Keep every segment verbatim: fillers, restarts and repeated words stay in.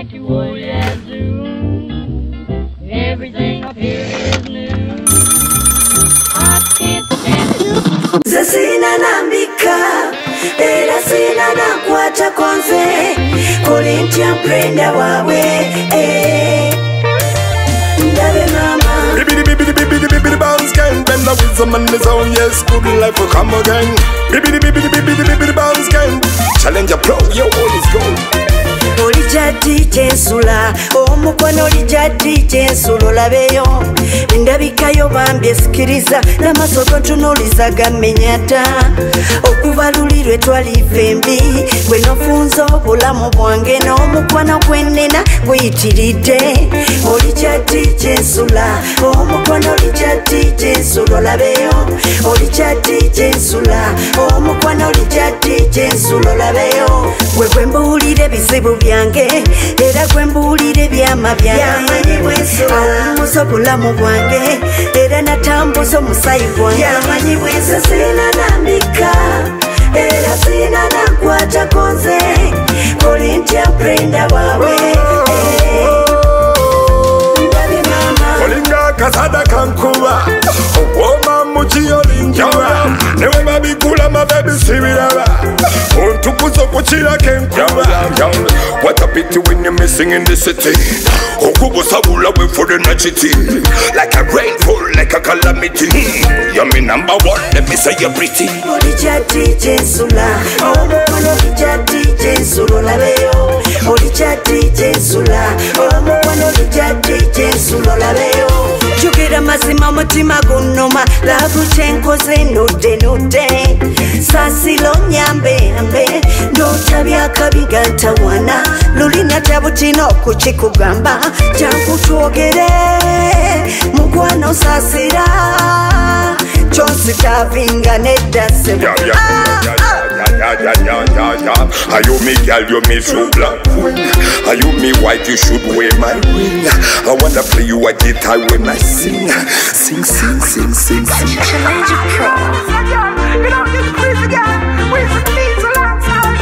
like you would at zoo. Everything up here is new. I can't stand it. Sirina Anambika, era Sirina nakwata konze, kulintia Brenda wawe. Ndabe mama. Bibi bibi bibi bibi bibi bounce gang, bend the Weasel man is on, yes, good life will come again. Bibi bibi bibi bibi bibi bounce gang, challenge a pro, yo, all is gold. Olijati chensula, omukono olijati chensulo labeyo. Ndabika yo bambye sikiriza, n'amasogo tunuliza gamenyata. Okubalulirwe twalive embi, gwe nofunza obulamu bwange n'omukwano gwenena guyitiridde. Olijati chensula, omukono olijati chensulo labeyo. Olijati chensula, omukwano olijati chensulo labeyo. Gwe gwe mbuulire bizibu byange, era gwe mbuulire byama byange. Awummuza obulamu bwange, era natambuza omusaayi gwange. Sirina Anambika, era Sirina nakwata konze, kulintia Brenda wawe. Ndabe mama. Olinga kasada kankuba, obwoma mukiyo linkuba. Newe babikula mabebi sibiraba, ontukuza okukira kenkuba. What a pity when you're missing in the city. Okubusabula we for the nachity. Like a rainfall, like a calamity. You're me number one, let me say you're pretty. Olijati chensula, omukono olijati chensulo labeyo. Olijati chensula, omukono olijati chensulo labeyo. Jukira mazima mutima gunuma, lavu chenkoze nude nude. Sasilo nyambe ambe, notabya kabiga ntawana. Lulina tabutino kuchikugamba, jangu tuogere, mukwano sasira. Chonsi tavinga nedase. Yeah, yeah, yeah, yeah, yeah, yeah, yeah, yeah, yeah. Are you me girl, you me true black queen? Are you me white, you should wear my ring. I wanna play you a guitar when I sing. Sing, sing, sing, sing, sing. Challenge a pro. You know, this please again. Weasel needs a long time.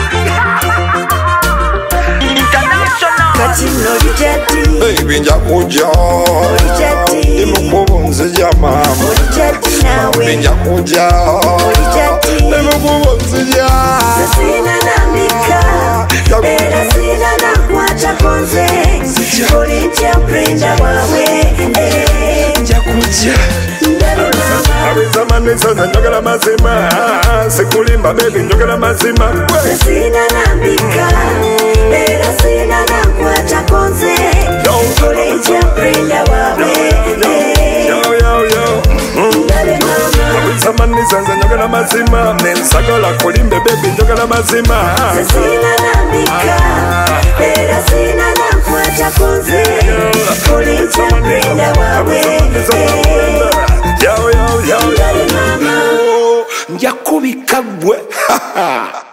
International. Katino olijati. Baby njakuja. Olijati. Nimukubunzi jama. Olijati nawe. Njakuja. Olijati. Nimukubunzi jama. Sirina Anambika, era Sirina nakwata konze, kulintia Brenda wawe. Njakuja. Ndabe mama. Abizamani sasa njogera mazima, sikulimba baby njogera mazima. Sirina Anambika, era Sirina nakwata konze, kulintia Brenda wawe. Yo yo yo. Ndabe mama. Abizamani sasa njogera mazima, nensagala kulimbe baby njogera mazima. Sirina Anambika, era Sirina nakwata konze, kulintia Brenda wawe. Yo yo yo yo. Mama. Njakubika gwe.